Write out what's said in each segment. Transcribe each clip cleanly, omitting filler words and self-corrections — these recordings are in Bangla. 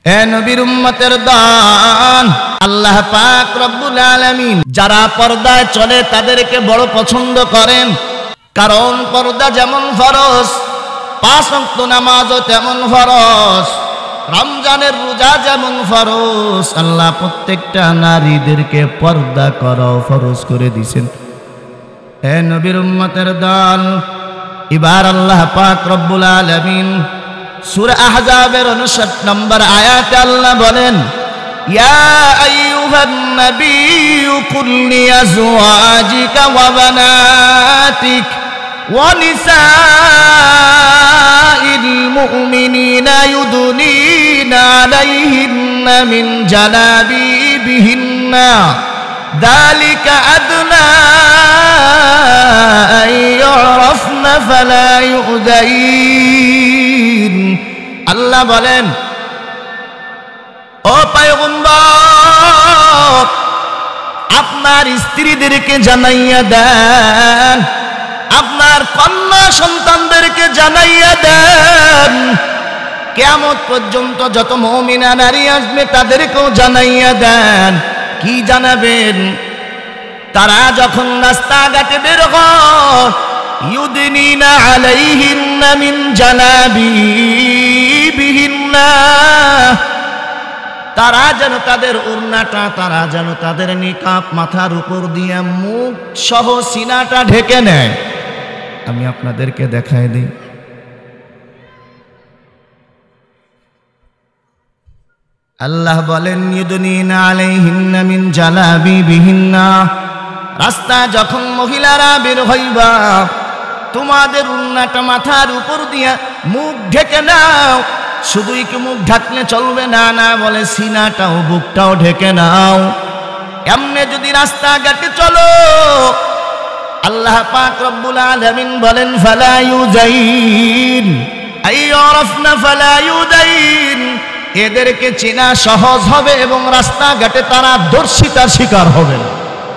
হে নবীর উম্মতের দল, আল্লাহ পাক রব্বুল আলামিন যারা পর্দায় চলে তাদেরকে বড় পছন্দ করেন। কারণ পর্দা যেমন ফরজ, 5 ওয়াক্ত নামাজও তেমন ফরজ, রমজানের রোজা যেমন ফরজ, আল্লাহ প্রত্যেকটা নারীদেরকে পর্দা করাও ফরজ করে দিয়েছেন। হে নবীর উম্মতের দল, এবার আল্লাহ পাক রব্বুল আলামিন সূরা আহজাবের 59 নম্বর আয়াতে আল্লাহ বলেন, ইয়া আইয়ুহান নাবিয়্যু কুল লিআজওয়াজিকা ওয়া বানাতিক ওয়া নিসাইল মুমিনিনা ইউদনিনা আলাইহিন্না মিন জালাবিবিহিন্না যালিকা আদনা আন ইউরাফনা ফালা ইউযাইন। আল্লাহ বলেন, ও পয়গম্বর, আপনার স্ত্রীদেরকে জানাইয়া দেন, আপনার কন্যা সন্তানদেরকে জানাইয়া দেন, কিয়ামত পর্যন্ত যত মুমিনা নারী আসবে তাদেরকেও জানাইয়া দেন। কি জানাবেন? তারা যখন রাস্তাঘাটে বের হয়, ইউদনিনা আলাইহিন্না মিন জালাবিবিহিন্না, তারা যেন তাদের ওড়নাটা, তারা যেন তাদের নিকাব মাথার উপর দিয়ে মুখ সহ সিনাটা ঢেকে নেয়। আমি আপনাদেরকে দেখাই দিই। আল্লাহ বলেন, ইউদনিনা আলাইহিন্না মিন জালাবিবিহিন্না, রাস্তা যখন মহিলারা বের হইবা, তোমাদের ওড়নাটা মাথার উপর দিয়া মুখ ঢেকে নাও। শুধুই কি মুখ ঢাকলে চলবে না, না বলে সিনাটাও বুকটাও ঢেকে নাও। এমনি যদি রাস্তাঘাটে চলো, আল্লাহ পাক রব্বুল আলামিন বলেন, ফালা ইউযাইন আইয়ুরাফনা ফালা ইউযাইন, এদেরকে চেনা সহজ হবে এবং রাস্তাঘাটে তারা দর্শিতার শিকার হবে না।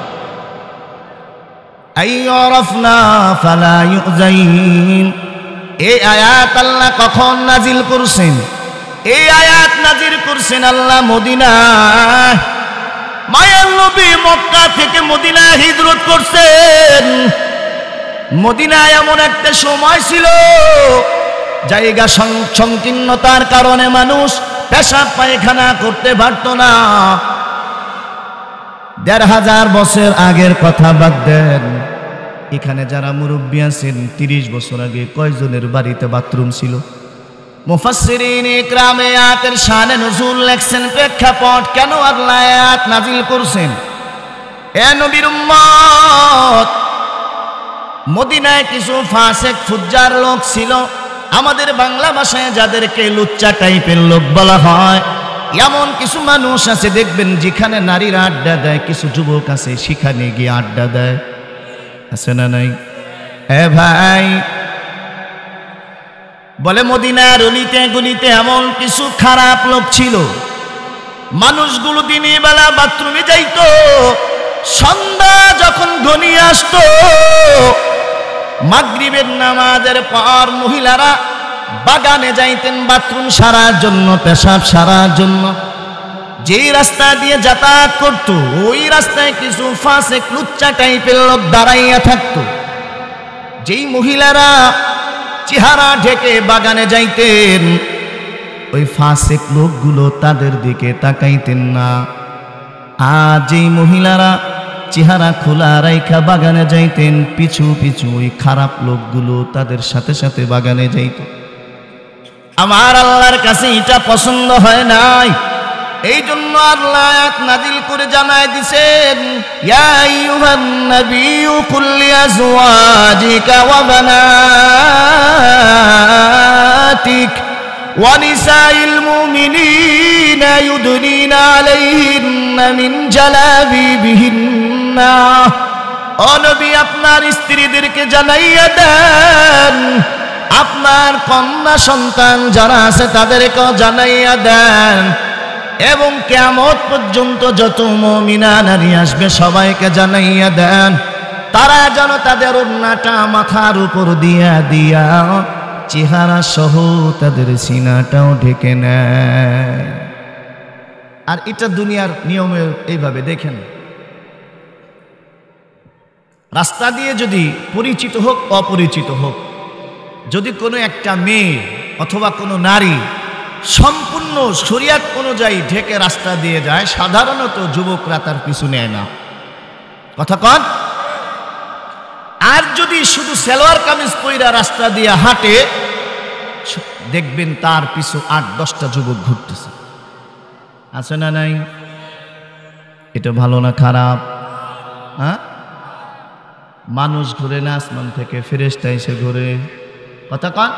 আইয়ুরাফনা ফালা ইউযাইন, এই আয়াত আল্লাহ কখন নাজিল করছেন? এই আয়াত নাজিল করছেন আল্লাহ মদিনায়। মায়ার নবী মক্কা থেকে মদিনায় হিজরত করছেন। মদিনায় এমন একটা সময় ছিল, জায়গা সংকীর্ণতার কারণে মানুষ পেশাব পায়খানা করতে পারত না। ১৫০০ বছর আগের কথা বাদ দেন, এখানে যারা মুরব্বী আছেন ৩০ বছর আগে কয়জনের বাড়িতে বাথরুম ছিল? মুফাসসিরিন ইকরামে আয়াতের শানে নুজুল লেখছেন, প্রেক্ষাপট কেন আল্লাহ আয়াত নাজিল করছেন। এ নবীর উম্মত, মদিনায় কিছু ফাসেক ফুজ্জার লোক ছিল, আমাদের বাংলা ভাষায় যাদেরকে লুচ্চা টাইপের লোক বলা হয়। এমন কিছু মানুষ আছে দেখবেন, যেখানে নারীরা আড্ডা দেয়, কিছু যুবক আছে সেখানে গিয়ে আড্ডা দেয়, আছে না নাই? এ ভাই, বলে মদিনার অলিতে গলিতে এমন কিছু খারাপ লোক ছিল। মানুষগুলো দিনের বেলা বাথরুমে যাইতো, সন্ধ্যা যখন ঘনিয়ে আসতো, মাগরিবের নামাজের পর মহিলারা বাগানে যাইতেন বাথরুম সারার জন্য, পেশাব সারার জন্য। যেই রাস্তা দিয়ে যাতায়াত করত, ওই রাস্তায় কিছু ফাসেক লুচ্চা টাইপের লোক দাঁড়াইয়া থাকতো। যেই মহিলারা চেহারা ঢেকে বাগানে যাইতেন, ওই ফাসেক লোকগুলো তাদের দিকে তাকাইতেন না। আর যেই মহিলারা চেহারা খোলা রাইখা বাগানে যাইতেন, পিছু পিছু ওই খারাপ লোকগুলো তাদের সাথে সাথে বাগানে যাইত। আমার আল্লাহর কাছে এটা পছন্দ হয় নাই। এই জন্য আল্লাহ আয়াত নাজিল করে জানায় দিছেন, ইয়া আইয়ুহান নাবিয়্যু কুল লিআজওয়াজিকা ওয়া বানাতিক ওয়া নিসাইল মুমিনিনা ইউদনিনা আলাইহিন্না মিন জালাবিবিহিন্না, ও নবী আপনার স্ত্রীদেরকে জানাইয়া দেন, আপনার কন্যা সন্তান যারা আছে তাদেরকেও জানাইয়া দেন, এবং কিয়ামত পর্যন্ত যত মুমিনা নারী আসবে সবাইকে জানাইয়া দেন, তারা যেন তাদের ওড়নাটা মাথার উপর দিয়া দিয়া চেহারা সহ তাদের সিনাটাও ঢেকে নেয়। আর এটা দুনিয়ার নিয়মে এইভাবে দেখেন, রাস্তা দিয়ে যদি পরিচিত হোক অপরিচিত হোক, যদি কোনো একটা মেয়ে অথবা কোনো নারী সম্পূর্ণ শরিয়াত অনুযায়ী ঢেকে রাস্তা দিয়ে যায়, সাধারণত যুবকরা তার পিছু নেয় না। কথা কন। আর যদি শুধু সালোয়ার কামিজ পইরা রাস্তা দিয়ে হাঁটে, দেখবেন তার পিছু 8-10টা যুবক ঘুরতেছে। আছে না নাই? এটা ভালো না খারাপ? হ্যাঁ, মানুষ ঘুরে না, আসমান থেকে ফেরেশতা এসে ঘুরে। কথা কন।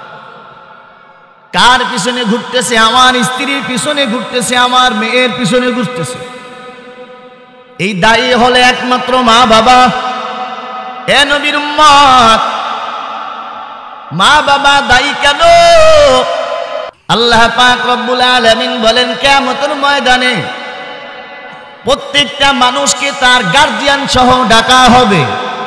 কার পিছনে ঘুরতেছে? আমার স্ত্রীর পিছনে ঘুরতেছে, আমার মেয়ের পিছনে ঘুরতেছে। এই দায়ী হলে একমাত্র মা বাবা। এ নবীর উম্মত, মা বাবা দায়ী কেন? আল্লাহ পাক রব্বুল আলামিন বলেন, কিয়ামতের ময়দানে প্রত্যেকটা মানুষকে তার গার্জিয়ান সহ ডাকা হবে।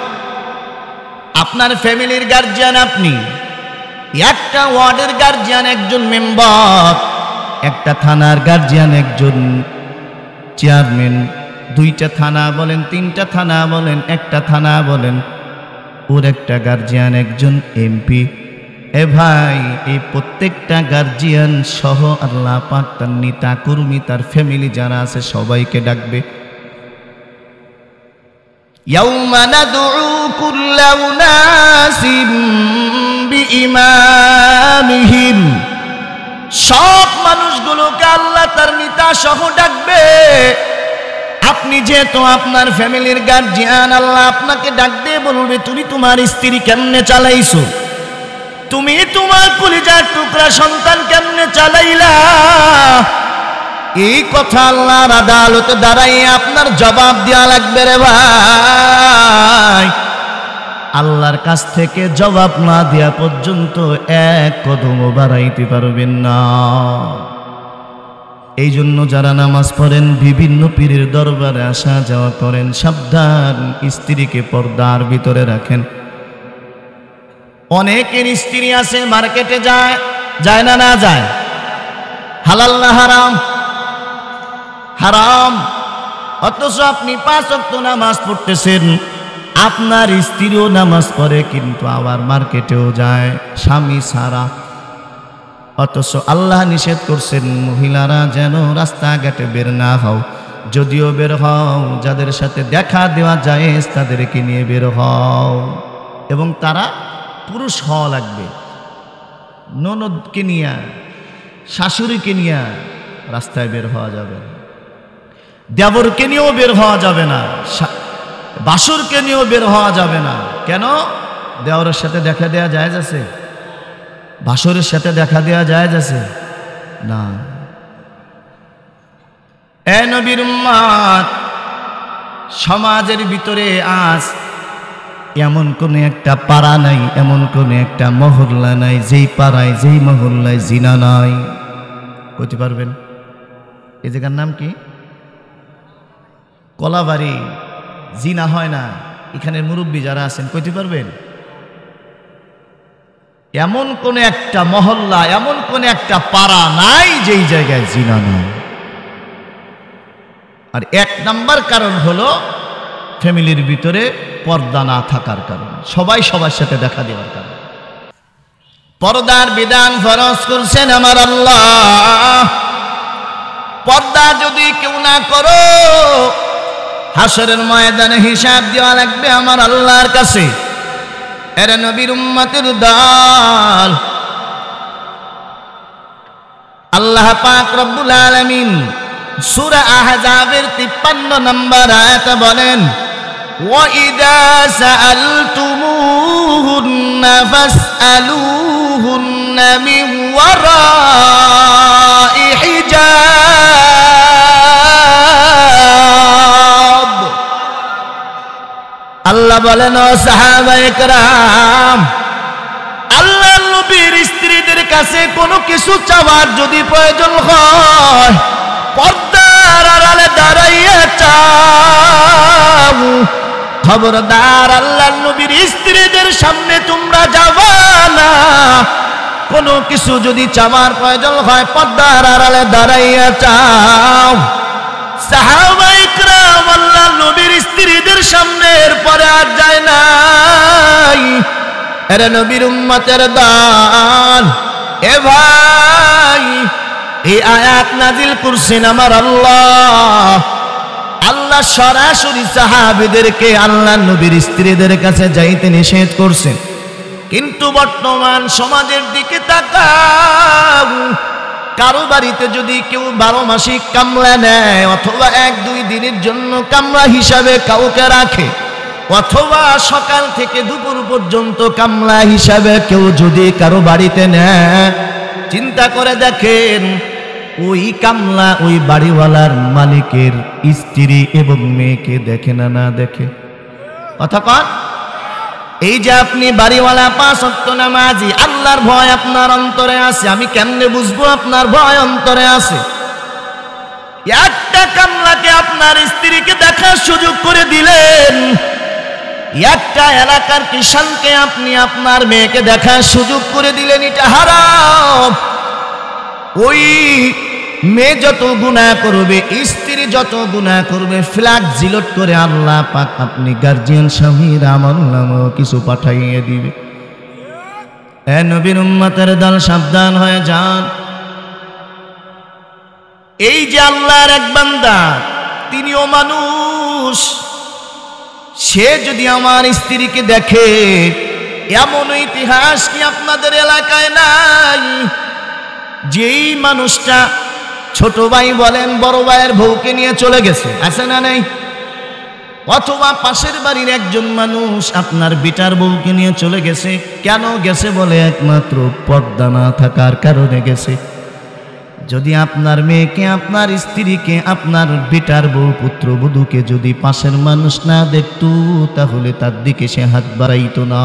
আপনার ফ্যামিলির গার্জিয়ান আপনি, একটা ওয়ার্ডের গার্জিয়ান একজন মেম্বার, একটা থানার গার্জিয়ান একজন চেয়ারম্যান, 2টা থানা বলেন, 3টা থানা বলেন, একটা থানা বলেন, ওর একটা গার্জিয়ান একজন এমপি। এ ভাই, এই প্রত্যেকটা গার্জিয়ান সহ আল্লাহ পাক তার নেতা কর্মী, তার ফ্যামিলি যারা আছে সবাইকে ডাকবে। ইয়াউমা নাদউ কুল্লা উনাসিম বিইমামিহিম, সব মানুষগুলোকে আল্লাহ তার নেতা সহ ডাকবে। আপনি যেহেতু আপনার ফ্যামিলির গার্জিয়ান, আল্লাহ আপনাকে ডাক দিয়ে বলবে, তুমি তোমার স্ত্রী কেমনে চালাইছো, তুমি তোমার কলিজার টুকরা সন্তান কেমনে চালাইলা। এই কথা আল্লাহর আদালতে দাঁড়াইয়ে আপনার জবাব দেওয়া লাগবে রে ভাই। আল্লাহর কাছ থেকে জবাব না দেওয়া পর্যন্ত এক কদমও বাড়াইতে পারবেন না। এই জন্য যারা নামাজ পড়েন, বিভিন্ন পীরের দরবারে আসা যাওয়া করেন, সাবধান, স্ত্রীকে পর্দার ভিতরে রাখেন। অনেকের স্ত্রী আছে মার্কেটে যায়, যায় না? না যায়? হালাল না হারাম? হারাম। অথচ আপনি 5 ওয়াক্ত নামাজ পড়তেছেন, আপনার স্ত্রীও নামাজ পড়ে, কিন্তু আবার মার্কেটেও যায় স্বামী ছাড়া। অথচ আল্লাহ নিষেধ করছেন মহিলারা যেন রাস্তাঘাটে বের না হও, যদিও বের হও যাদের সাথে দেখা দেওয়া যায় তাদেরকে নিয়ে বের হও, এবং তারা পুরুষ হওয়া লাগবে। ননদকে নিয়ে, শাশুড়িকে নিয়ে রাস্তায় বের হওয়া যাবে না, দেবরকে নিয়েও বের হওয়া যাবে না, বাসুরকে নিয়েও বের হওয়া যাবে না। কেন? দেওরের সাথে দেখা দেওয়া জায়েজ আছে? বাসুরের সাথে দেখা দেওয়া জায়েজ আছে? না। এ নবীর উম্মত, সমাজের ভিতরে আজ এমন কোন একটা পাড়া নাই, এমন কোন একটা মহল্লা নাই যেই পাড়ায়, যেই মহল্লায় জিনা নাই। কইতে পারবেন? এই জায়গার নাম কি? কলাবাড়ি। জিনা হয় না? এখানে মুরব্বী যারা আছেন কইতে পারবেন? এমন কোন একটা মহল্লা, এমন কোন একটা পাড়া নাই যেই জায়গায় জিনা নাই। আর 1 নাম্বার কারণ হলো ফ্যামিলির ভিতরে পর্দা না থাকার কারণে, সবাই সবার সাথে দেখা দেওয়ার কারণে। পর্দার বিধান ফরজ করছেন আমার আল্লাহ। পর্দা যদি কেউ না করো, হাসরের ময়দানে হিসাব দেওয়া লাগবে আমার আল্লাহর কাছে। এরা নবীর উম্মতের দল। আল্লাহ পাক রব্বুল আলামিন সূরা আহজাবের 53 নম্বর আয়াতে বলেন, وَإِذَا سَأَلْتُمُوهُنَّ فَاسْأَلُوهُنَّ مِنْ وَرَاءِ حِجَابٍ। আল্লাহ বলেন, ও সাহাবায়ে কেরাম, আল্লাহর নবীর স্ত্রীদের কাছে কোনো কিছু চাওয়ার যদি প্রয়োজন হয়, পর্দার আড়ালে দাঁড়াইয়া চাও। খবরদার, আল্লাহর নবীর স্ত্রীদের সামনে তোমরা যাবা না। কোনো কিছু যদি চাওয়ার প্রয়োজন হয়, পর্দার আড়ালে দাঁড়াইয়া চাও। সাহাবায়ে ইকরাম আল্লাহর নবীর স্ত্রীদের সামনে এরপরে আর যায় নাই। এরা নবীর উম্মতের দল, এ ভাই এই আয়াত নাজিল করছেন আমার আল্লাহ। আল্লাহ সরাসরি সাহাবীদেরকে আল্লাহর নবীর স্ত্রীদের কাছে যাইতে নিষেধ করছেন। কিন্তু বর্তমান সমাজের দিকে তাকাও, কারো বাড়িতে যদি কেউ 12 মাসিক কামলা নেয় অথবা 1-2 দিনের জন্য কামলা হিসাবে কাউকে রাখে, অথবা সকাল থেকে দুপুর পর্যন্ত কামলা হিসাবে কেউ যদি কারো বাড়িতে নেয়, চিন্তা করে দেখেন ওই কামলা ওই বাড়িওয়ালার মালিকের স্ত্রী এবং মেয়েকে দেখে না না দেখে? কথা কন। এই যে আপনি বাড়িওয়ালা 5 ওয়াক্ত নামাজি, আল্লাহর ভয় আপনার অন্তরে আছে, আমি কেমনে বুঝবো আপনার ভয় অন্তরে আছে? একটা কামলাকে আপনার স্ত্রীকে দেখার সুযোগ করে দিলেন, একটা এলাকার কিষানকে আপনি আপনার মেয়েকে দেখার সুযোগ করে দিলেন, এটা হারাম। ওই মেয়ে যত গুনাহ করবে, স্ত্রী যত গুনাহ করবে, ফ্ল্যাগ জিলট করে আল্লাহ পাক আপনি গার্জিয়ান স্বামীর আমলনামাও কিছু পাঠাইয়ে দিবে। এ নবীর উম্মতের দল, সাবধান হয়ে যান। এই যে আল্লাহর এক বান্দা, তিনিও মানুষ, সে যদি আমার স্ত্রীকে দেখে, এমন ইতিহাস কি আপনাদের এলাকায় নাই? যেই মানুষটা ছোট ভাই বলেন বড় ভাইয়ের বউকে নিয়ে চলে গেছে, আছে না নাই? অথবা পাশের বাড়ির একজন মানুষ আপনার বেটার বউকে নিয়ে চলে গেছে। কেন গেছে বলে? একমাত্র পর্দা না থাকার কারণে গেছে। যদি আপনার মেয়েকে, আপনার স্ত্রীকে, আপনার বেটার বউ পুত্রবধূকে যদি পাশের মানুষ না দেখত, তাহলে তার দিকে সে হাত বাড়াইতো না।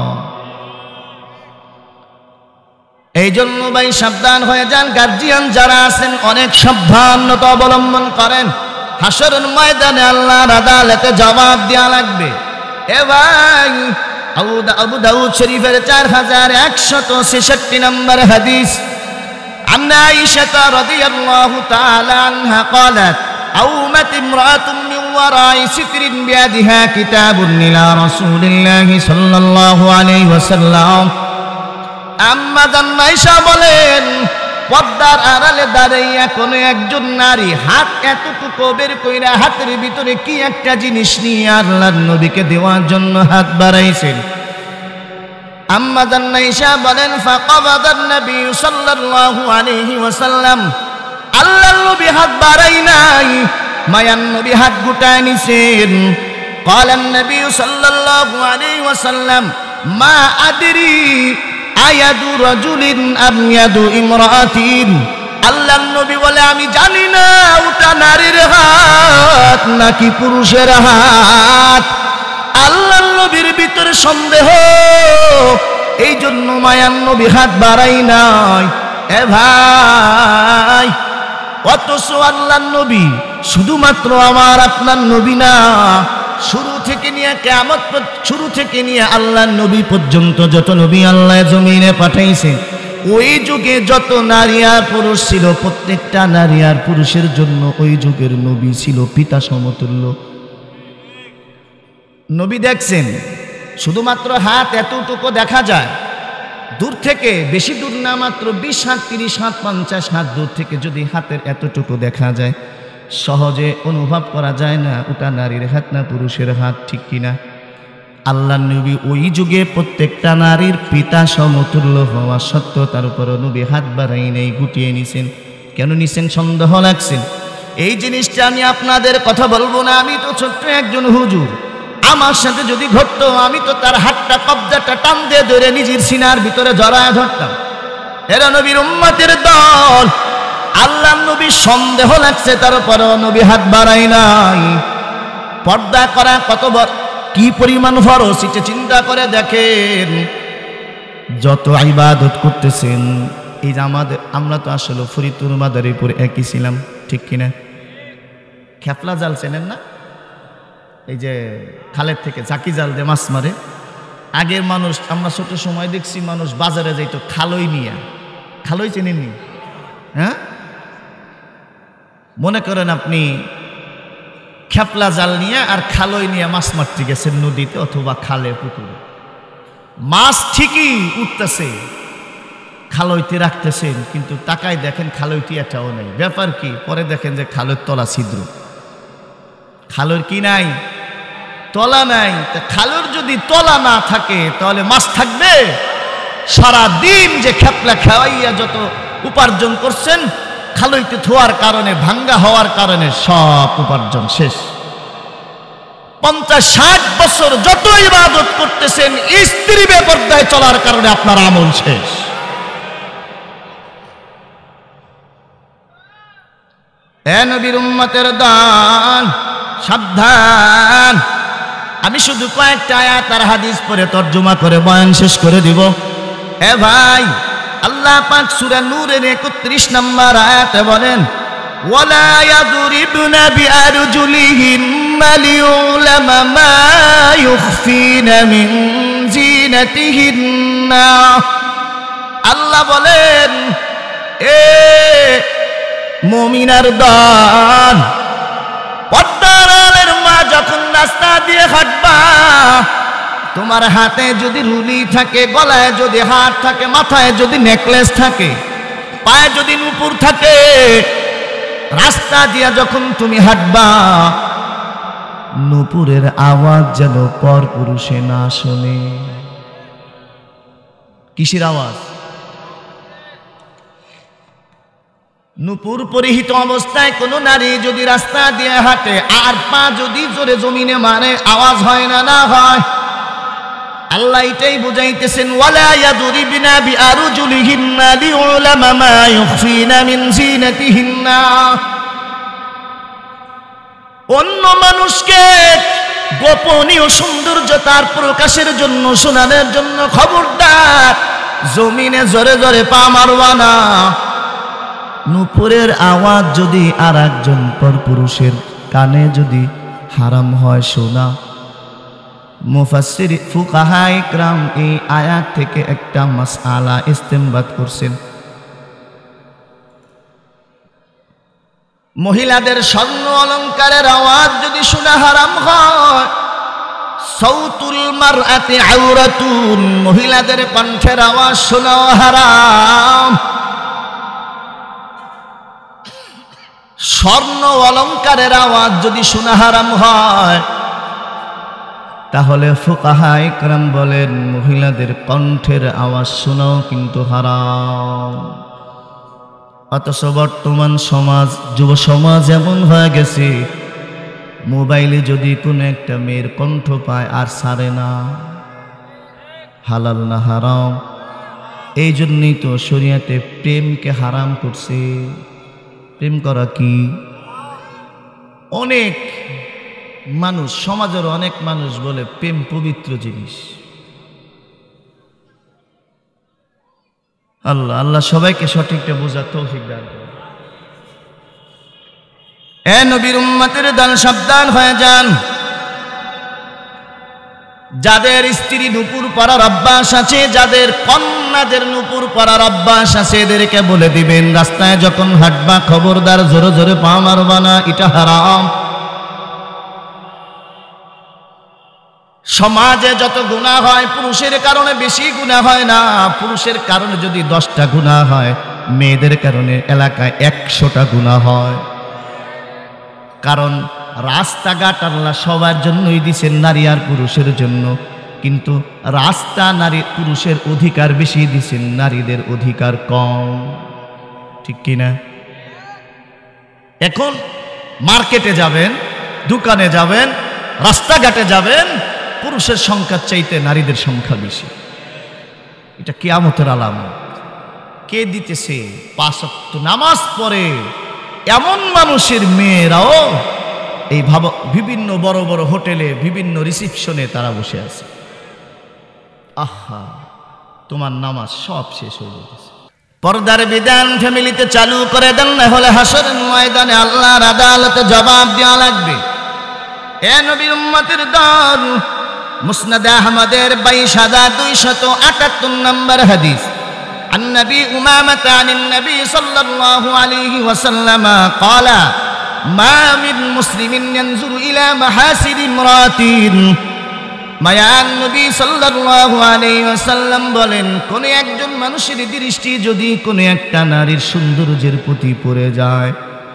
এই জন্য ভাই সাবধান হয়ে যান। গার্জিয়ান যারা আছেন অনেক সাবধানতা অবলম্বন করেন। হাসরের ময়দানে আল্লাহর আদালতে জবাব দেওয়া লাগবে। এ ভাই, আবু দাউদ শরীফের 4166 নম্বর হাদিস, عن عائشة رضي الله تعالى عنها قالت أومت امرأة من وراء ستر بيدها كتاب إلى رسول الله صلى الله عليه وسلم। আম্মা জান আয়েশা বলেন, পর্দার আড়ালে দাঁড়াইয়া কোনো একজন নারী হাত এতটুকু বের কইরা হাতের ভিতরে কি একটা জিনিস নিয়ে আল্লাহর নবীকে দেওয়ার জন্য হাত বাড়াইছেন। আম্মা জান আয়েশা বলেন, ফাকাবাদান নবী সাল্লাল্লাহু আলাইহি ওয়াসাল্লাম, আল্লাহর নবী হাত বাড়াই নাই, মায়ান নবী হাত গুটায় নিছেন। ক্বালান নবী সাল্লাল্লাহু আলাইহি ওয়াসাল্লাম, মা আদরি আয়াদু রাজুলিন আম ইয়াদু ইমরাআতিন। আল্লাহর নবী বলে, আমি জানি না ওটা নারীর হাত নাকি পুরুষের হাত। আল্লাহর নবীর ভিতরে সন্দেহ, এই জন্য মায়ান নবী হাত বাড়াই নাই। এ ভাই, অথচ আল্লাহর নবী শুধুমাত্র আমার আপনার নবী না, শুরু থেকে নিয়ে কিয়ামত, শুরু থেকে নিয়ে আল্লাহর নবী পর্যন্ত যত নবী আল্লাহ জমিনে পাঠাইছে, ওই যুগে যত নারী আর পুরুষ ছিল, প্রত্যেকটা নারী আর পুরুষের জন্য ওই যুগের নবী ছিল পিতা সমতুল্য। নবী দেখছেন, শুধুমাত্র হাত এতটুকু দেখা যায় দূর থেকে, বেশি দূর না, মাত্র 20 হাত, 30 হাত, 50 হাত দূর থেকে যদি হাতের এতটুকু দেখা যায়, সহজে অনুভব করা যায় না ওটা নারীর হাত না পুরুষের হাত, ঠিক কিনা? আল্লাহর নবী ওই যুগে প্রত্যেকটা নারীর পিতা সমতুল্য হওয়া সত্ত্বেও তার উপরও নবী হাত বাড়াই নেই, গুটিয়ে নিছেন। কেন নিছেন? সন্দেহ লাগছেন। এই জিনিসটা আমি আপনাদের কথা বলবো না, আমি তো ছোট্ট একজন হুজুর, আমার সাথে যদি ঘটতো আমি তো তার হাতটা, কবজাটা টান দিয়ে ধরে নিজের সিনার ভিতরে জড়ায় ধরতাম। এরা নবীর উম্মতের দল, আল্লাহর নবী সন্দেহ লাগছে, তারপরেও নবী হাত বাড়াই নাই। পর্দা করা কত বড়, কি পরিমাণ ফরজ, এটা চিন্তা করে দেখেন। যত ইবাদত করতেছেন, এই যে আমরা তো আসলে ফরিদপুর মাদারীপুর একই ছিলাম, ঠিক কিনা? খেপলা জাল চেনেন না? এই যে খালের থেকে চাকি জাল দিয়ে মাছ মারে। আগের মানুষ, আমরা ছোট সময় দেখছি মানুষ বাজারে যাইতো খালই নিয়ে। খালই চেনেননি? হ্যাঁ, মনে করেন আপনি খেপলা জাল নিয়ে আর খালই নিয়ে মাছ মারতে গেছেন নদীতে অথবা খালে পুকুরে। মাছ ঠিকই উঠতেছে, খালইতে রাখতেছেন, কিন্তু তাকায় দেখেন খালইটি এটাও নেই। ব্যাপার কি? পরে দেখেন যে খালের তলা ছিদ্র, খালের কি নাই? তলা নাই। তা খালের যদি তলা না থাকে তাহলে মাছ থাকবে? সারা দিন যে খেপলা খাওয়াইয়া যত উপার্জন করছেন, খালইতে থোয়ার কারণে, ভাঙ্গা হওয়ার কারণে সব উপার্জন শেষ। 50-60 বছর যত ইবাদত করতেছেন, স্ত্রী বেপরদায় চলার কারণে আপনার আমল শেষ। এ নবীর উম্মতের দল, সাবধান। আমি শুধু কয়েকটা আয়াত আর হাদিস পড়ে তরজমা করে বয়ান শেষ করে দিব। এ ভাই, আল্লাহ পাক সূরা নূরের 31 নম্বর আয়াতে বলেন, ওয়ালা ইয়াদরিবনা বিআরজুলিহিন্না লিউলামা মা ইউখফিনা মিন জিনাতিহিন্না। আল্লাহ বলেন, এ মুমিনার দল, পর্দার আড়ালের মা যখন রাস্তা দিয়ে হাঁটবা, তোমার হাতে যদি রুলি থাকে, গলায় যদি হার থাকে, মাথায় যদি নেকলেস থাকে, পায়ে যদি নূপুর থাকে, রাস্তা দিয়ে যখন তুমি হাঁটবা, নূপুরের আওয়াজ যেন পর পুরুষে না শোনে। কিসের আওয়াজ? নূপুর পরিহিত অবস্থায় কোনো নারী যদি রাস্তা দিয়ে হাঁটে আর পা যদি জোরে জমিনে মারে, আওয়াজ হয় না? না হয়। আল্লাহ এটাই বুঝাইতেছেন, ওয়ালা ইয়াদরিবনা বিআরজুলিহিন্না লিউলামা মা ইউখফিনা মিন জিনাতিহিন্না। অন্য মানুষকে গোপনীয় সৌন্দর্যতার প্রকাশের জন্য, শোনানোর জন্য খবরদার জমিনে জোরে জোরে পা মারবা না। নূপুরের আওয়াজ যদি আর একজন পরপুরুষের কানে যদি হারাম হয় শোনা, মুফাসসির ফুকাহা ইকরাম এই আয়াত থেকে একটা মাসআলা ইস্তেমবাদ করছেন। মহিলাদের স্বর্ণ অলংকারের আওয়াজ যদি শোনা হারাম হয়, সাউতুল মারআতি আওরাতুন, মহিলাদের কণ্ঠের আওয়াজ শোনাও হারাম। স্বর্ণ অলংকারের আওয়াজ যদি শোনা হারাম হয়, তাহলে ফুকাহা ইকরাম বলেন মহিলাদের কণ্ঠের আওয়াজ শোনাও কিন্তু হারাম। অথচ বর্তমান সমাজ, যুব সমাজ এমন হয়ে গেছে, মোবাইলে যদি কোনো একটা মেয়ের কণ্ঠ পায় আর ছাড়ে না। হালাল না হারাম? এই জন্যই তো শরিয়াতে প্রেমকে হারাম করছে। প্রেম করা কি? অনেক মানুষ, সমাজের অনেক মানুষ বলে প্রেম পবিত্র জিনিস। আল্লাহ আল্লাহ সবাইকে সঠিকটা বোঝার তৌফিক দান করুন। এ নবীর উম্মতের দল, সাবধান হয়ে যান। যাদের স্ত্রী নূপুর পরার অভ্যাস আছে, যাদের কন্যাদের নূপুর পরার অভ্যাস আছে, এদেরকে বলে দিবেন রাস্তায় যখন হাঁটবা খবরদার জোরে জোরে পা মারবা না, এটা হারাম। সমাজে যত গুনাহ হয়, পুরুষের কারণে বেশি গুনাহ হয় না। পুরুষের কারণে যদি 10টা গুনাহ হয়, মেয়েদের কারণে এলাকায় 100টা গুনাহ হয়। কারণ রাস্তাঘাট আল্লাহ সবার জন্যই দিয়েছেন, নারী আর পুরুষের জন্য, কিন্তু রাস্তা নারী পুরুষের অধিকার বেশি দিয়েছেন, নারীদের অধিকার কম। ঠিক কিনা? এখন মার্কেটে যাবেন, দোকানে যাবেন, রাস্তাঘাটে যাবেন, পুরুষের সংখ্যার চাইতে নারীদের সংখ্যা বেশি। এটা কিয়ামতের আলামত। কে দিতেছে? 5 ওয়াক্ত নামাজ পড়ে এমন মানুষের মেয়েরাও এই বিভিন্ন বড় বড় হোটেলে, বিভিন্ন রিসিপশনে তারা বসে আছে। আহা, তোমার নামাজ সব শেষ হয়ে গেছে। পর্দার বিধান ফ্যামিলিতে চালু করে দেন, না হলে হাসরের ময়দানে আল্লাহর আদালতে জবাব দেওয়া লাগবে। এ নবীর উম্মতের দল, মুসনাদ আহমদের 22,278 নম্বর হাদিস, عن نبي أمامة عن النبي صلى الله عليه وسلم قال মা মিন মুসলিমিন ইয়ানজুরু ইলা মাহাসিনি ইমরাতিন, মায়ান নবী সাল্লাল্লাহু আলাইহি ওয়াসাল্লাম বলেন, কোন একজন মানুষের দৃষ্টি যদি কোন একটা নারীর সৌন্দর্যের প্রতি পড়ে যায়,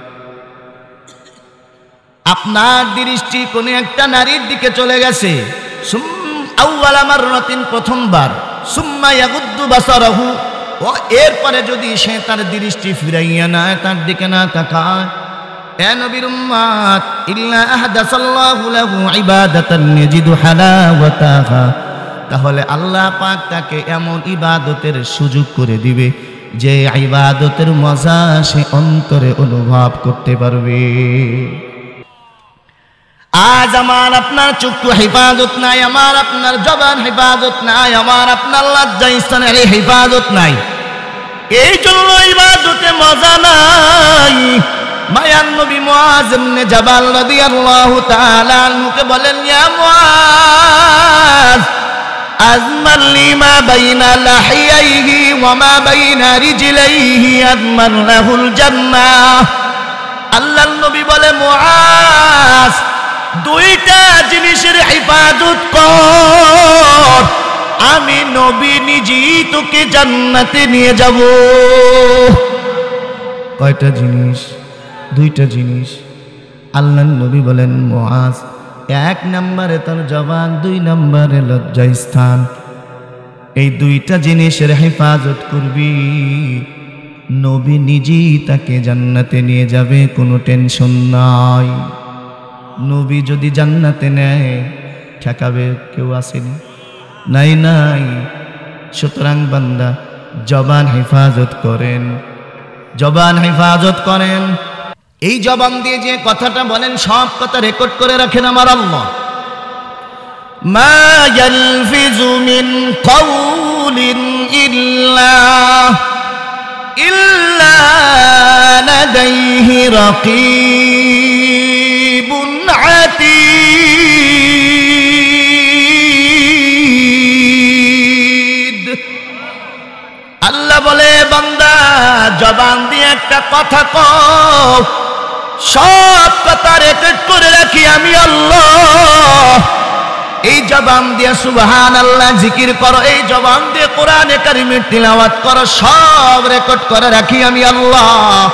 আপনার দৃষ্টি কোন একটা নারীর দিকে চলে গেছে, আউয়ালা মাররাতিন, প্রথমবার, সুম্মা ইয়াগুদ্দু বাসারাহু, ও এরপরে যদি সে তার দৃষ্টি ফিরাইয়া নেয়, তার দিকে না তাকায়, এ নবীর উম্মত, ইল্লা আহদাসাল্লাহু লাহু ইবাদাতান ইয়াজিদু হালাওয়াতাহা, তাহলে আল্লাহ পাক তাকে এমন ইবাদতের সুযোগ করে দিবে যে ইবাদতের মজা সে অন্তরে অনুভব করতে পারবে। আজ আমার আপনার চক্ষু হেফাজত নাই, আমার আপনার জবান হেফাজত নাই, আমার আপনার লজ্জা স্থানের হেফাজত নাই, এই জন্য ইবাদতে মজা নাই। মায়ান নবী মুআজ ইবনে জাবাল রাদিয়াল্লাহু তাআলা আনহুকে বলেন, ইয়া মুআজ, আজমান লিমা বাইনা লাহিয়াইহি ওয়া মা বাইনা রিজলাইহি আজমান লাহুল জান্নাহ। আল্লাহর নবী বলে, মুআজ, দুইটা জিনিসের হেফাজত কর, আমি নবী নিজেই তোকে জান্নাতে নিয়ে যাব। কয়টা জিনিস? দুইটা জিনিস। আল্লাহর নবী বলেন, মুআজ, এক নম্বরে তোর জবান, দুই নম্বরে লজ্জা স্থান, এই দুইটা জিনিসের হেফাজত করবি, নবী নিজেই তাকে জান্নাতে নিয়ে যাবে, কোনো টেনশন নাই। নবী যদি জান্নাতে নেয়, ঠেকাবে কেউ আসেনি? নাই নাই। সুতরাং বান্দা, জবান হেফাজত করেন, জবান হেফাজত করেন। এই জবান দিয়ে যে কথাটা বলেন, সব কথা রেকর্ড করে রাখেন আমার আল্লাহ। মা ইয়ালফিজু মিন কাউলিন ইল্লা লাদাইহি রাকীবুন আতীদ। আল্লাহ বলে, বান্দা, জবান দিয়ে একটা কথা কও, সব কথা রেকর্ড করে রাখি আমি আল্লাহ। এই জবান দিয়ে সুবহানাল্লাহ জিকির করো, এই জবান দিয়ে কোরআনে কারিমের তিলাওয়াত করো, সব রেকর্ড করে রাখি আমি আল্লাহ।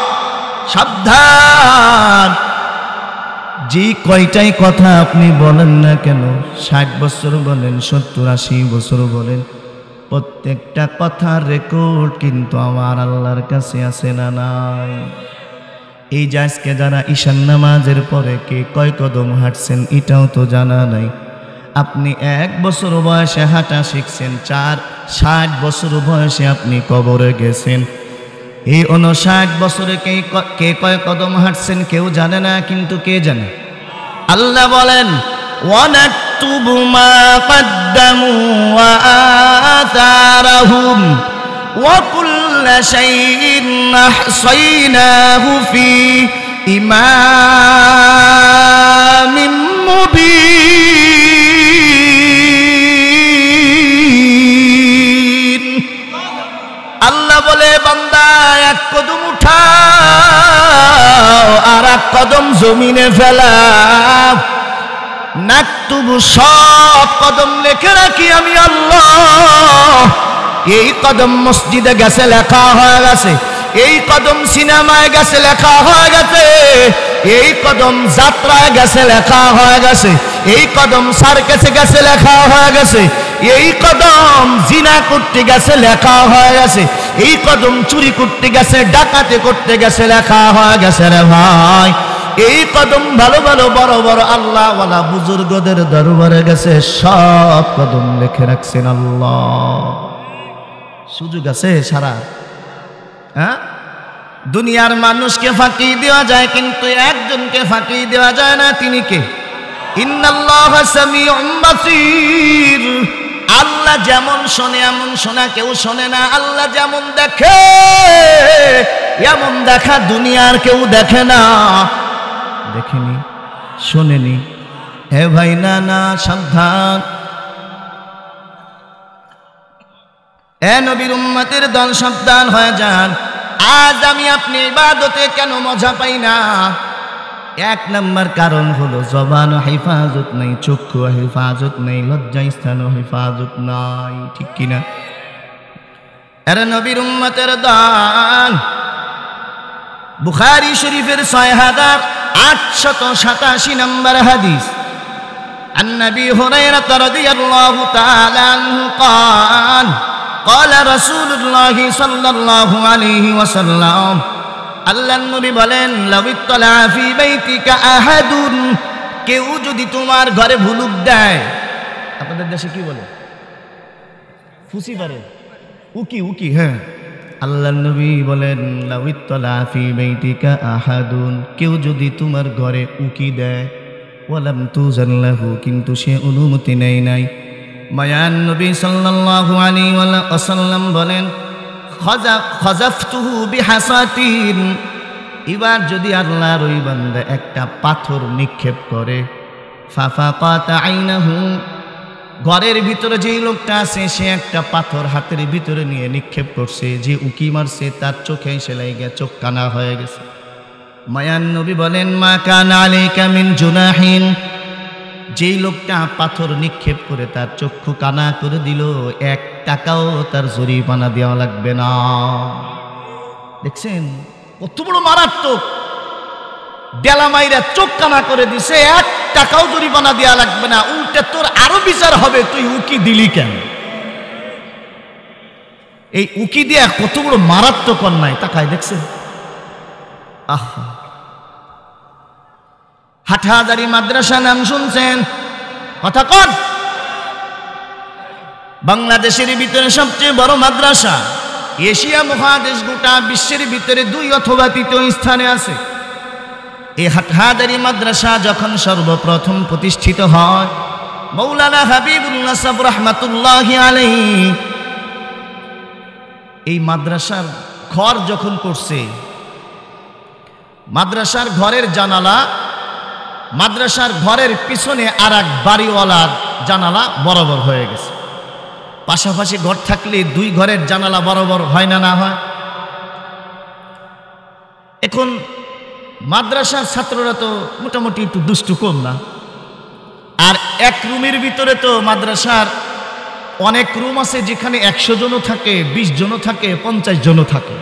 সাবধান, যে কয়টাই কথা আপনি বলেন না কেন, 60 বছর বলেন, 70-80 বছর বলেন, প্রত্যেকটা কথার রেকর্ড কিন্তু আমার আল্লাহর কাছে আছে না নাই? এই যে আজকে যারা ঈশান নামাজের পরে কে কয় কদম হাঁটছেন, এটাও তো জানা নাই। আপনি 1 বছর বয়সে হাঁটা শিখছেন, 60 বছর বয়সে আপনি কবরে গেছেন। এই 59 বছরে কে কয় কদম হাঁটছেন কেউ জানে না, কিন্তু কে জানে? আল্লাহ বলেন, ওয়ানাকতুবু মা কদ্দামু ওয়া আথারহুম ওয়া কুল্লা শাইইন আহসাইনাহু ফি ইমামিম মুবিন। আল্লাহ বলে, বান্দা, এক কদম উঠাও আর এক কদম জমিনে ফেলাও। নাকতুবু, সব কদম লিখে রাখি আমি আল্লাহ। এই কদম মসজিদে গেছে লেখা হয়ে গেছে, এই কদম সিনেমায় গেছে লেখা হয়ে গেছে, এই কদম যাত্রায় গেছে লেখা হয়ে গেছে, এই কদম সার্কাসে গেছে লেখা হয়ে গেছে, এই কদম জিনা করতে গেছে লেখা হয়ে গেছে, এই কদম চুরি করতে গেছে, ডাকাতি করতে গেছে লেখা হয়ে গেছে। রে ভাই, এই কদম ভালো ভালো বড় বড় আল্লাহওয়ালা বুজুর্গদের দরবারে গেছে, সব কদম লিখে রাখছেন আল্লাহ। সুযোগ আছে সারা? হ্যাঁ, দুনিয়ার মানুষকে ফাঁকি দেওয়া যায়, কিন্তু একজনকে ফাঁকি দেওয়া যায় না। তিনি কে? ইন্নাল্লাহা সামিউম বাসীর। আল্লাহ যেমন শোনে এমন শোনা কেউ শোনে না। আল্লাহ যেমন দেখে এমন দেখা দুনিয়ার কেউ দেখে না। দেখেনি, শোনেনি। হে ভাই, না না, সাবধান। এ নবীর উম্মতের দল, সাবধান হয়ে যান। আজ আমি আপনি ইবাদতে কেন মজা পাই না? এক নাম্বার কারণ হলো জবান হেফাজত নাই, চক্ষু হেফাজত নেই, লজ্জাস্থান হেফাজত নাই, ঠিক কিনা? এরা নবীর উম্মতের দান। বুখারী শরীফের 6887 নম্বর হাদিস, عن أبي هريرة رضي الله تعالى عنه قال قال رسول الله صلى الله عليه وسلم আল্লাহর নবী বলেন, লাউ ইত্তালা ফি বাইতিকা আহাদুন, কেউ যদি তোমার ঘরে ভুলুক দেয়, আপনাদের দেশে কি বলে? ফুসি পারে, উকি উকি, হ্যাঁ। আল্লাহর নবী বলেন, লাউ ইত্তালা ফি বাইতিকা আহাদুন, কেউ যদি তোমার ঘরে উকি দেয়, ওয়ালাম তুযান লাহু, কিন্তু সে অনুমতি নেয় নাই। মায়ান নবী সাল্লাল্লাহু আলাইহি ওয়াসাল্লাম বলেন, খাযাফতুহু বিহাসাতিন, এবার যদি আল্লাহর ওই বান্দা একটা পাথর নিক্ষেপ করে, ফাফাকাত আইনাহু, ঘরের ভিতরে যেই লোকটা আছে সে একটা পাথর হাতের ভিতরে নিয়ে নিক্ষেপ করছে, যে উকি মারছে তার চোখে সেলাই গিয়ে চোখ কানা হয়ে গেছে। মায়ান নবী বলেন, মা কানা আলাইকা মিন জুনাহিন, যেই লোকটা পাথর নিক্ষেপ করে তার চক্ষু কানা করে দিল, 1 টাকাও তার জরিমানা দেওয়া লাগবে না। দেখছেন কত বড় মারাত্মক, ডেলা মাইরা চোখ কানা করে দিছে, 1 টাকাও জরিমানা দেওয়া লাগবে না, উল্টে তোর আরো বিচার হবে, তুই উকি দিলি কেন? এই উকি দেয়া কত বড় মারাত্মক অন্যায়, তাকায় দেখছেন? আহা, হাটহাজারী মাদ্রাসা নাম শুনছেন? কথা কন। বাংলাদেশের ভিতরে সবচেয়ে বড় মাদ্রাসা, এশিয়া মহাদেশ গোটা বিশ্বের ভিতরে 2 অথবা 3 স্থানে আছে। এই হাটহাজারী মাদ্রাসা যখন সর্বপ্রথম প্রতিষ্ঠিত হয়, মাওলানা হাবিবুল্লাহ সাহেব রাহমাতুল্লাহি আলাইহি এই মাদ্রাসার ঘর যখন করছে, মাদ্রাসার ঘরের জানালা, মাদ্রাসার ঘরের পিছনে আর এক বাড়িওয়ালার জানালা বরাবর হয়ে গেছে। পাশাপাশি ঘর থাকলে 2 ঘরের জানালা বরাবর হয় না, না হয়? এখন মাদ্রাসার ছাত্ররা তো মোটামুটি একটু দুষ্টু কম না, আর এক রুমের ভিতরে তো মাদ্রাসার অনেক রুম আছে যেখানে 100 জনও থাকে, 20 জনও থাকে, 50 জনও থাকে।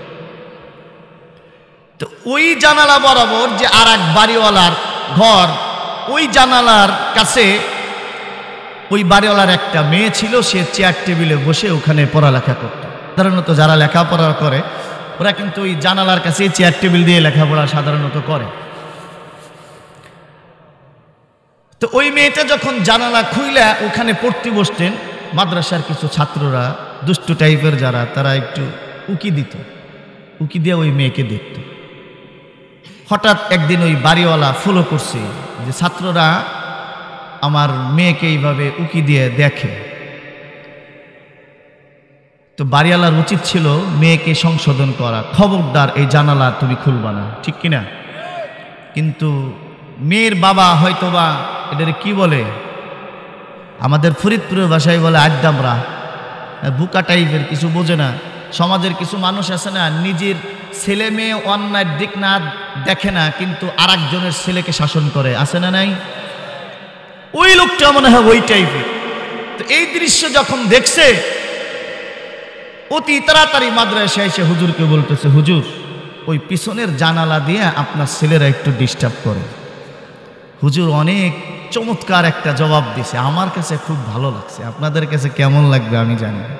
তো ওই জানালা বরাবর যে আর এক বাড়িওয়ালার ঘর, ওই জানালার কাছে ওই বাড়িওয়ালার একটা মেয়ে ছিল, সে চেয়ার টেবিলে বসে ওখানে পড়ালেখা করত। সাধারণত যারা লেখাপড়া করে ওরা কিন্তু ওই জানালার কাছে চেয়ার টেবিল দিয়ে লেখাপড়া সাধারণত করে। তো ওই মেয়েটা যখন জানালা খুইলা ওখানে পড়তে বসতেন, মাদ্রাসার কিছু ছাত্ররা দুষ্টু টাইপের যারা, তারা একটু উকি দিত, উকি দিয়ে ওই মেয়েকে দেখত। হঠাৎ একদিন ওই বাড়িওয়ালা ফলো করছে যে ছাত্ররা আমার মেয়েকে এইভাবে উকি দিয়ে দেখে। তো বাড়িওয়ালার উচিত ছিল মেয়েকে সংশোধন করা, খবরদার এই জানালা তুমি খুলবা না, ঠিক কিনা? কিন্তু মেয়ের বাবা হয়তোবা এদের কি বলে, আমাদের ফরিদপুরের ভাষায় বলে আড্ডামরা, বুকা টাইপের, কিছু বোঝে না। সমাজের কিছু মানুষ আছে না, নিজের ছেলে মেয়ে অন্যায়ের দিক না দেখে না, কিন্তু আরেকজনের ছেলেকে শাসন করে, আছে না নাই? ওই লোকটা মনে হয় ওই টাইপের। তো এই দৃশ্য যখন দেখছে, অতি তাড়াতাড়ি মাদ্রাসায় এসে হুজুরকে বলতেছে, হুজুর ওই পিছনের জানালা দিয়ে আপনার ছেলেরা একটু ডিস্টার্ব করে। হুজুর অনেক চমৎকার একটা জবাব দিছে, আমার কাছে খুব ভালো লাগছে, আপনাদের কাছে কেমন লাগবে আমি জানি না।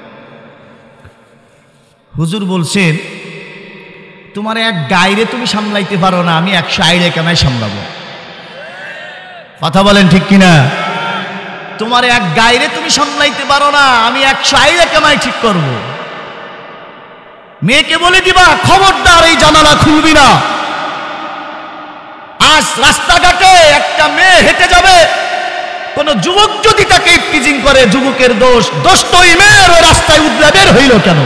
হুজুর বলছেন, তোমার এক গাইরে তুমি সামলাইতে পারো না, আমি 100 আইরে কেনায় সামলাবো। কথা বলেন ঠিক কিনা? তোমার এক গাইরে তুমি সামলাইতে পারো না, আমি 100 আইরে কেনায় ঠিক করব। মেয়েকে বলে দিবা, খবরদার এই জানালা খুলবি না। আজ রাস্তাঘাটে একটা মেয়ে হেঁটে যাবে, কোন যুবক যদি তাকে টিজিং করে, যুবকের দোষ, দোষ তো ওই মেয়ের, ওই রাস্তায় উদলা বের হইল কেন?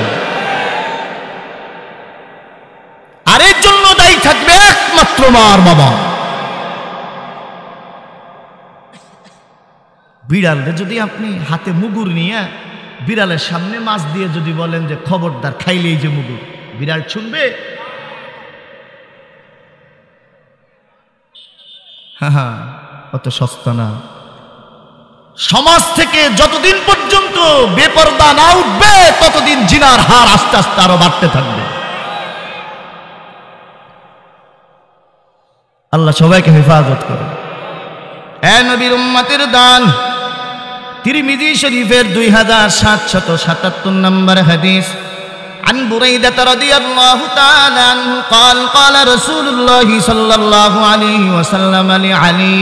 আর এর জন্য দায়ী থাকবে একমাত্র মার বাবা। বিড়ালরে যদি আপনি হাতে মুগুর নিয়ে বিড়ালের সামনে মাছ দিয়ে যদি বলেন যে খবরদার খাইলে এই যে মুগুর, বিড়াল শুনবে? হ্যাঁ, অত সস্তা না। সমাজ থেকে যতদিন পর্যন্ত বেপরদা না উঠবে ততদিন জিনার হার আস্তে আস্তে আরো বাড়তে থাকবে। আল্লাহ সবাইকে হেফাজত করে। এ নবীর উম্মতের দান, তিরমিজি শরীফের 2777 নম্বর হাদিস, عن بريدة رضي الله تعالى عنه قال قال رسول الله صلى الله عليه وسلم لعلي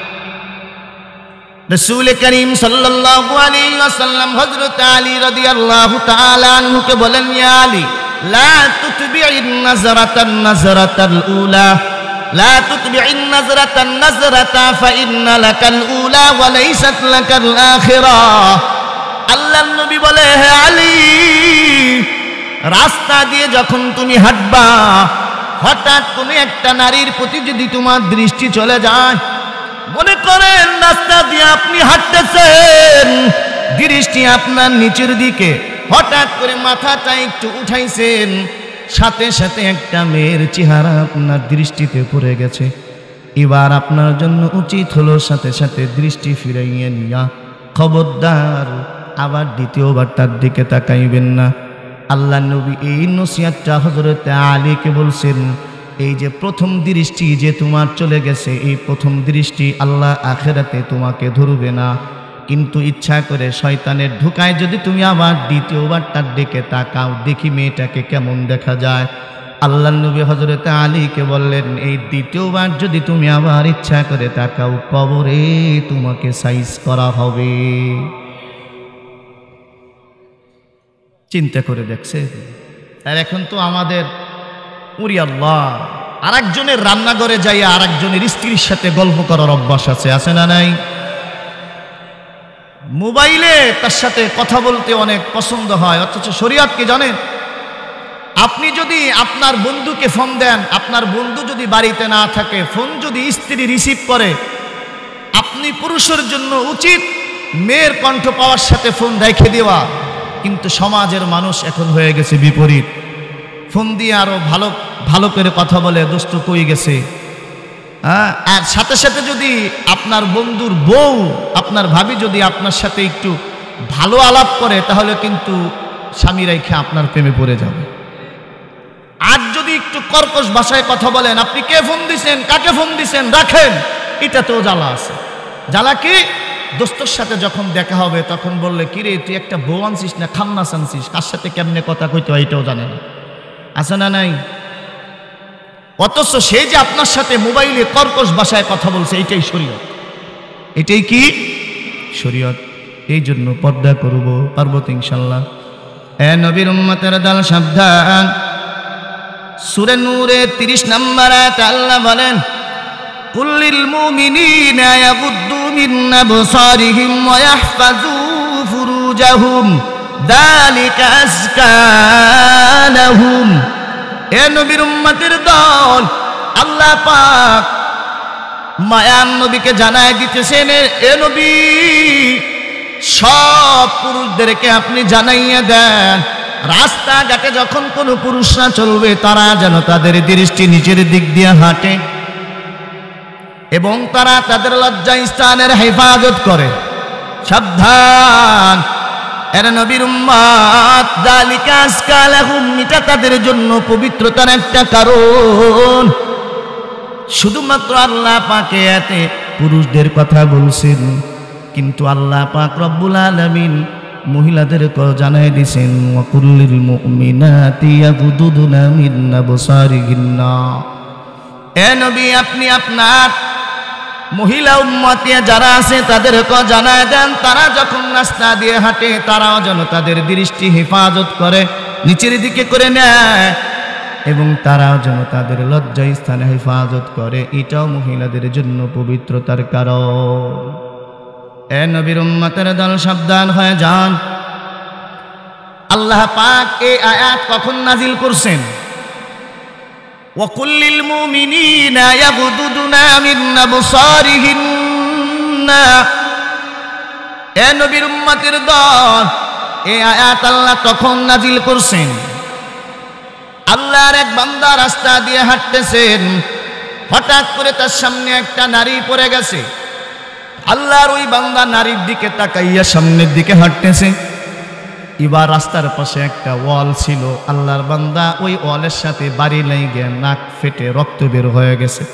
رسول كريم صلى الله عليه وسلم حضرت علي رضي الله تعالى عنه के बोलेন या अली لا تتبع النظرة النظرة الأولى لا تتبع النظرة النظرة فإن لك الأولى وليست لك الآخرة। আল্লাহর নবী বলে, হে আলী, রাস্তা দিয়ে যখন তুমি হাঁটবা, হঠাৎ কোনো একটা নারীর প্রতি যদি তোমার দৃষ্টি চলে যায়, মনে করেন রাস্তা দিয়ে আপনি হাঁটতেছেন, দৃষ্টি আপনার নিচের দিকে, হঠাৎ করে মাথাটা একটু উঠাইছেন, সাথে সাথে একটা মেয়ের চেহারা আপনার দৃষ্টিতে পড়ে গেছে। এবার আপনার জন্য উচিত হলো সাথে সাথে দৃষ্টি ফিরাইয়ে নিয়া খবরদার আবার দ্বিতীয়বার তার দিকে তাকাইবেন না। আল্লাহ নবী এই নসিহতটা হযরত আলীকে বলছেন, এই যে প্রথম দৃষ্টি যে তোমার চলে গেছে, এই প্রথম দৃষ্টি আল্লাহ আখিরাতে তোমাকে ধরবে না, কিন্তু ইচ্ছা করে শয়তানের ঢুকায় যদি তুমি আবার দ্বিতীয়বার তার দিকে তাকাও, দেখি মেয়েটাকে কেমন দেখা যায়। আল্লাহ নবী হযরত আলীকে বললেন, এই দ্বিতীয়বার যদি তুমি আবার ইচ্ছা করে তাকাও, কবরে তোমাকে সাইজ করা হবে। চিন্তা করে দেখছে। আর এখন তো আমাদের উরি আল্লাহ, আরেকজনের রান্নাঘরে যাইয়া আরেকজনের স্ত্রীর সাথে গল্প করার অভ্যাস আছে না নাই? মোবাইলে তার সাথে কথা বলতে অনেক পছন্দ হয়, অথচ শরীয়ত কি জানেন? আপনি যদি আপনার বন্ধুকে ফোন দেন, আপনার বন্ধু যদি বাড়িতে না থাকে, ফোন যদি স্ত্রী রিসিভ করে, আপনি পুরুষের জন্য উচিত মেয়ের কণ্ঠ পাওয়ার সাথে ফোন রেখে দেওয়া। কিন্তু সমাজের মানুষ এখন হয়ে গেছে বিপরীত, ফোন দিয়ে আরো ভালো ভালো করে কথা বলে, দোস্ত কই গেছে। আর সাথে সাথে যদি আপনার বন্ধুর বউ, আপনার ভাবি যদি আপনার সাথে একটু ভালো আলাপ করে, তাহলে কিন্তু স্বামী রেখে আপনার প্রেমে পড়ে যাবে। আর যদি একটু কর্কশ ভাষায় কথা বলেন, আপনি কে ফোন দিছেন, কাকে ফোন দিছেন, রাখেন, এটাতেও জ্বালা আছে। জ্বালা কি? দোস্তর সাথে যখন দেখা হবে তখন বললে, কিরে তুই একটা বউ আনছিস না খান্নাস আনছিস, কার সাথে কেমনে কথা কইতে হয় এটাও জানে না, আছে না নাই? অথচ সে যে আপনার সাথে মোবাইলে কর্কশ ভাষায় কথা বলছে, এটাই শরীয়ত। এটাই কি শরীয়ত। এই জন্য পর্দা করব, পারবো তো ইনশাল্লাহ। এ নবীর উম্মতের দল সাবধান। সূরা নূরে 30 নম্বর আয়াত আল্লাহ বলেন, কুল্লিল মুমিনিনা ইয়াগুদ্দু মিন আবসারিহিম ওয়া ইয়াহফাযু ফুরুজাহুম যালিকা আযকা লাহুম। এ নবীর উম্মতের দল, আল্লাহ পাক মায়ান নবীকে জানায় দিতেছেন, এ নবী সব পুরুষদেরকে আপনি জানাইয়া দেন, রাস্তাঘাটে যখন কোনো পুরুষরা চলবে তারা যেন তাদের দৃষ্টি নিচের দিক দিয়ে হাঁটে এবং তারা তাদের লজ্জা স্থানের হেফাজত করে। সাবধান, এর নবীর উম্মত, যালিকা আযকা লাহুম, এটা তাদের জন্য পবিত্রতার একটা কারণ। শুধুমাত্র আল্লাহ পাকে এতে পুরুষদের কথা বলছেন, কিন্তু আল্লাহ পাক রব্বুল আলামিন মহিলাদেরকে জানাই দিয়েছেন, ওয়া কুল্লিল মুমিনাতি ইয়াগুদুনা মিন আবসারিহিন্না। এ নবী, আপনি আপনার মহিলা উম্মতিয়া যারা আছে তাদেরকে জানায় দেন, তারা যখন রাস্তা দিয়ে হাঁটে তারাও যেন তাদের দৃষ্টি হেফাজত করে, নিচের দিকে করে নেয়, এবং তারাও যেন তাদের লজ্জা স্থানে হেফাজত করে। এটাও মহিলাদের জন্য পবিত্রতার কারণ। এ নবীর উম্মতের দল সাবধান হয়ে যান। আল্লাহ পাক এই আয়াত কখন নাজিল করছেন? وَقُلْ لِلْمُؤْمِنِينَ يَغْضُضُوا مِنْ أَبْصَارِهِمْ। এ নবীর উম্মতের দল, এই আয়াত আল্লাহ তখন নাজিল করছেন, আল্লাহর এক বান্দা রাস্তা দিয়ে হাঁটতেছেন, হঠাৎ করে তার সামনে একটা নারী পড়ে গেছে। আল্লাহর ওই বান্দা নারীর দিকে তাকাইয়া সামনের দিকে হাঁটতেছে। এবার রাস্তার পাশে একটা ওয়াল ছিল, আল্লাহর বান্দা ওই ওয়ালের সাথে বাড়ি লেগে নাক ফেটে রক্ত বের হয়ে গেছে।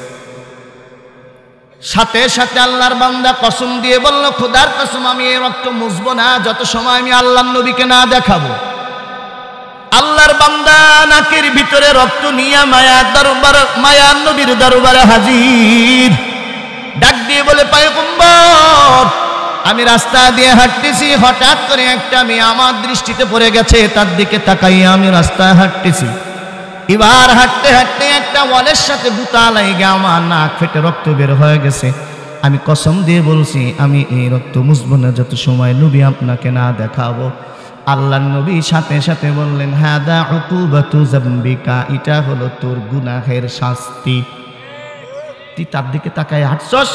সাথে সাথে আল্লাহর বান্দা কসম দিয়ে বলল, খোদার কসম আমি এই রক্ত মুছবো না যত সময় আমি আল্লাহর নবীকে না দেখাবো। আল্লাহর বান্দা নাকের ভিতরে রক্ত নিয়ে মায়ার নবীর দরবারে হাজির। ডাক দিয়ে বলে, পয়গম্বর আমি রাস্তা দিয়ে হাঁটতেছি, হঠাৎ করে একটা মেয়ে আমার দৃষ্টিতে পড়ে গেছে, তার দিকে তাকাইয়া আমি রাস্তায় হাঁটতেছি। এবার হাঁটতে হাঁটতে একটা ওয়ালের সাথে গুতা লাগে আমার নাক ফেটে রক্ত বের হয়ে গেছে। আমি কসম দিয়ে বলছি আমি এই রক্ত মুছবো না যত সময় নবী আপনাকে না দেখাবো। আল্লাহর নবী সাথে সাথে বললেন, হাদা উকুবাতু যামবিকা, এটা হলো তোর গুনাহের শাস্তি। তুই তার দিকে তাকায় হাঁটছস,